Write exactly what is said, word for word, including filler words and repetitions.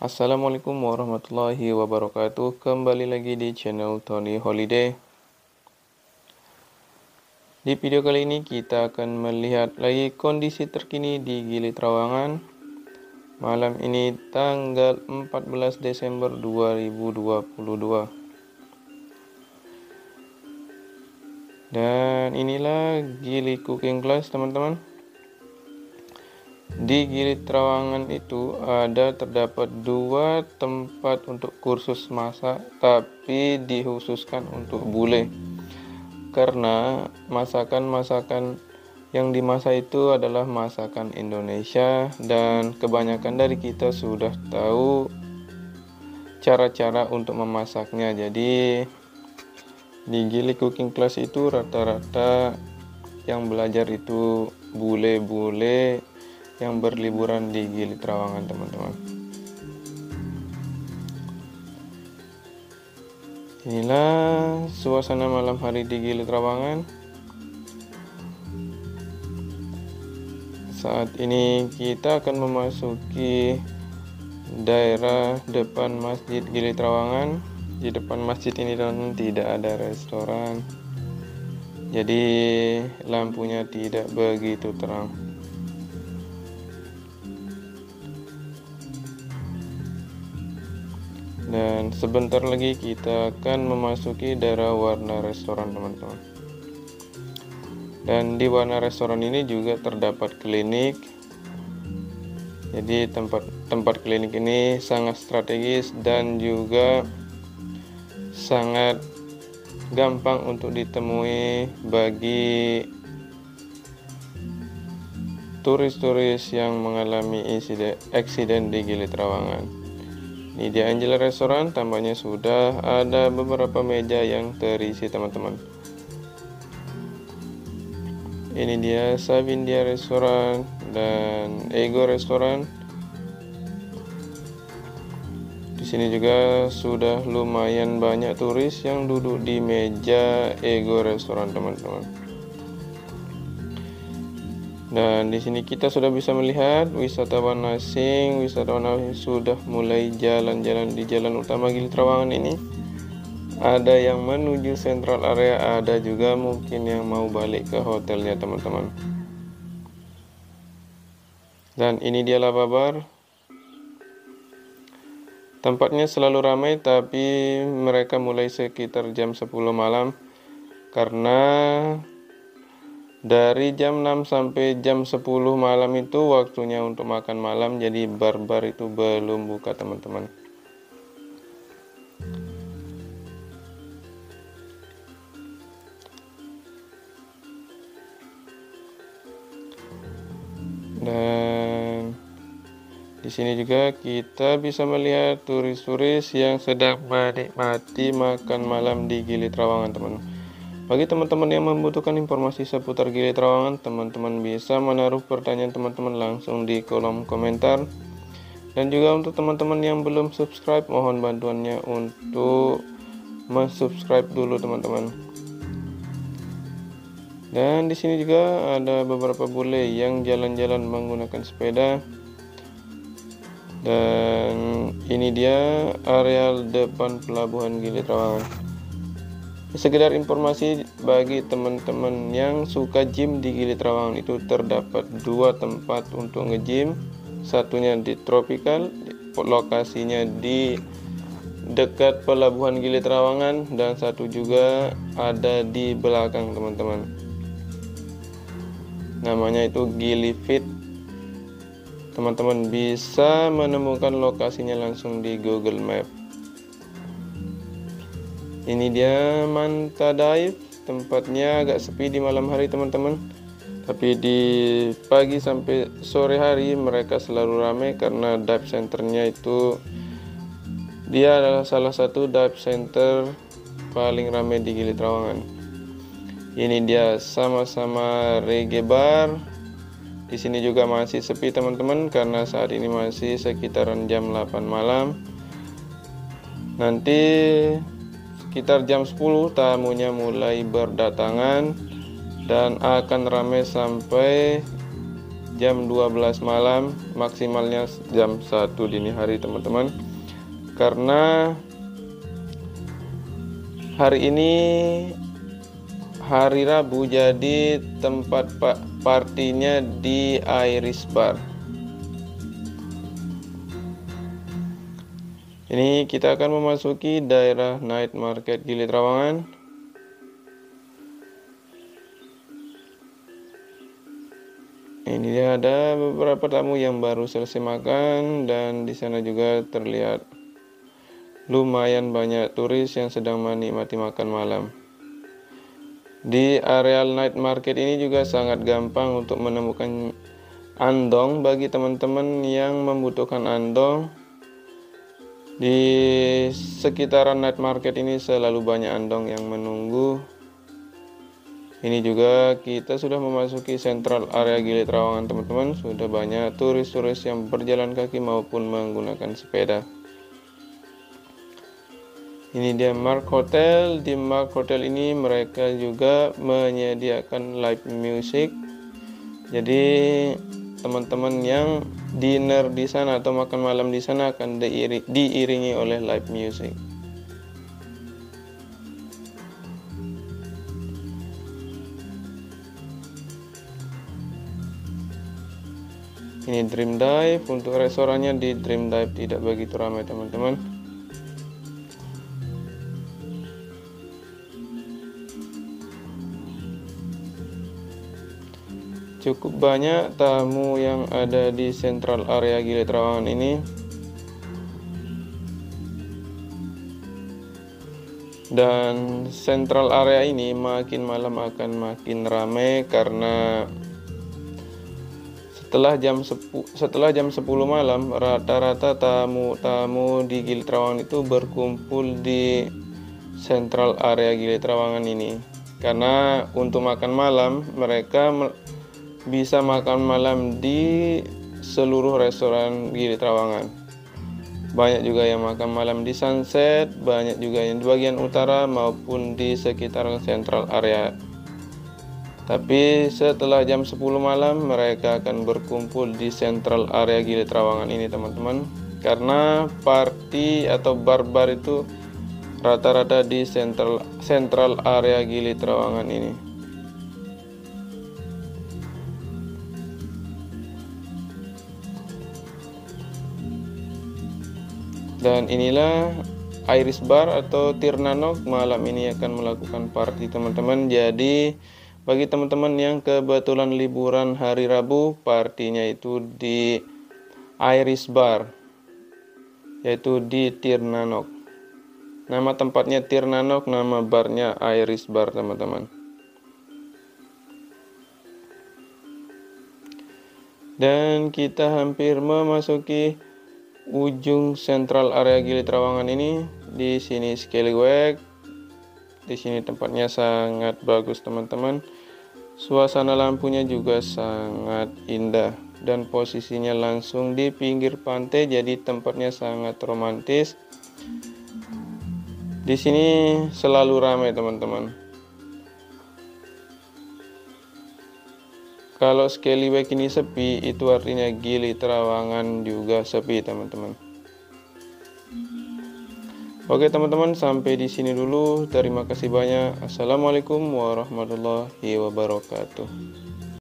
Assalamualaikum warahmatullahi wabarakatuh. Kembali lagi di channel Tony Holiday. Di video kali ini kita akan melihat lagi kondisi terkini di Gili Trawangan malam ini tanggal empat belas Desember dua ribu dua puluh dua. Dan inilah Gili Cooking Class, teman-teman. Di Gili Trawangan itu ada terdapat dua tempat untuk kursus masak, tapi dikhususkan untuk bule. Karena masakan-masakan yang dimasak itu adalah masakan Indonesia dan kebanyakan dari kita sudah tahu cara-cara untuk memasaknya. Jadi di Gili Cooking Class itu rata-rata yang belajar itu bule-bule yang berliburan di Gili Trawangan, teman-teman. Inilah suasana malam hari di Gili Trawangan. Saat ini kita akan memasuki daerah depan Masjid Gili Trawangan. Di depan masjid ini dan tidak ada restoran, jadi lampunya tidak begitu terang. Dan sebentar lagi kita akan memasuki daerah warna restoran, teman-teman. Dan di warna restoran ini juga terdapat klinik. Jadi tempat tempat klinik ini sangat strategis dan juga sangat gampang untuk ditemui bagi turis-turis yang mengalami insiden eksiden di Gili Trawangan. Ini dia Angela Restoran, tampaknya sudah ada beberapa meja yang terisi, teman-teman. Ini dia Savindia Restoran dan Ego Restoran. Di sini juga sudah lumayan banyak turis yang duduk di meja Ego Restoran, teman-teman. Dan di sini kita sudah bisa melihat wisatawan asing, wisatawan asing sudah mulai jalan-jalan di jalan utama Gili Trawangan ini. Ada yang menuju Central Area, ada juga mungkin yang mau balik ke hotelnya, teman-teman. Dan ini dia Lava Bar. Tempatnya selalu ramai, tapi mereka mulai sekitar jam sepuluh malam karena dari jam enam sampai jam sepuluh malam itu waktunya untuk makan malam, jadi bar-bar itu belum buka, teman-teman. Dan di sini juga kita bisa melihat turis-turis yang sedang menikmati makan malam di Gili Trawangan, teman-teman. Bagi teman-teman yang membutuhkan informasi seputar Gili Trawangan, teman-teman bisa menaruh pertanyaan teman-teman langsung di kolom komentar. Dan juga untuk teman-teman yang belum subscribe, mohon bantuannya untuk mensubscribe dulu, teman-teman. Dan di sini juga ada beberapa bule yang jalan-jalan menggunakan sepeda. Dan ini dia areal depan pelabuhan Gili Trawangan. Sekedar informasi bagi teman-teman yang suka gym, di Gili Trawangan itu terdapat dua tempat untuk nge-gym. Satunya di Tropical, lokasinya di dekat pelabuhan Gili Trawangan, dan satu juga ada di belakang, teman-teman. Namanya itu Gili Fit. Teman-teman bisa menemukan lokasinya langsung di Google Map. Ini dia Manta Dive, tempatnya agak sepi di malam hari, teman-teman. Tapi di pagi sampai sore hari mereka selalu ramai karena dive centernya itu dia adalah salah satu dive center paling ramai di Gili Trawangan. Ini dia sama-sama Reggae Bar. Di sini juga masih sepi, teman-teman, karena saat ini masih sekitaran jam delapan malam. Nanti sekitar jam sepuluh tamunya mulai berdatangan dan akan ramai sampai jam dua belas malam, maksimalnya jam satu dini hari teman-teman. Karena hari ini hari Rabu, jadi tempat partinya di Iris Bar. Ini kita akan memasuki daerah Night Market Gili Trawangan. Ini dia, ada beberapa tamu yang baru selesai makan, dan di sana juga terlihat lumayan banyak turis yang sedang menikmati makan malam. Di areal Night Market ini juga sangat gampang untuk menemukan andong bagi teman-teman yang membutuhkan andong. Di sekitaran Night Market ini selalu banyak andong yang menunggu. Ini juga kita sudah memasuki sentral area Gili Trawangan teman-teman. Sudah banyak turis-turis yang berjalan kaki maupun menggunakan sepeda. Ini dia Mark Hotel. Di Mark Hotel ini mereka juga menyediakan live music. Jadi teman-teman yang dinner di sana atau makan malam di sana akan diiri, diiringi oleh live music. Ini Dream Dive. Untuk restorannya di Dream Dive tidak begitu ramai teman-teman. Cukup banyak tamu yang ada di sentral area Gili Trawangan ini. Dan sentral area ini makin malam akan makin ramai karena setelah jam sepuluh setelah jam sepuluh malam rata-rata tamu-tamu di Gili Trawangan itu berkumpul di sentral area Gili Trawangan ini. Karena untuk makan malam mereka bisa makan malam di seluruh restoran Gili Trawangan. Banyak juga yang makan malam di Sunset, banyak juga yang di bagian utara maupun di sekitar sentral area. Tapi setelah jam sepuluh malam mereka akan berkumpul di sentral area Gili Trawangan ini teman-teman. Karena party atau bar-bar itu rata-rata di sentral sentral area Gili Trawangan ini. Dan inilah Iris Bar atau Tirnanok malam ini akan melakukan party teman-teman. Jadi bagi teman-teman yang kebetulan liburan hari Rabu, partinya itu di Iris Bar, yaitu di Tirnanok. Nama tempatnya Tirnanok, nama barnya Iris Bar teman-teman. Dan kita hampir memasuki ujung sentral area Gili Trawangan ini. Di sini Scallywag. Di sini tempatnya sangat bagus teman-teman. Suasana lampunya juga sangat indah dan posisinya langsung di pinggir pantai, jadi tempatnya sangat romantis. Di sini selalu ramai teman-teman. Kalau Scallywag ini sepi, itu artinya Gili Trawangan juga sepi teman-teman. Oke teman-teman, sampai di sini dulu. Terima kasih banyak. Assalamualaikum warahmatullahi wabarakatuh.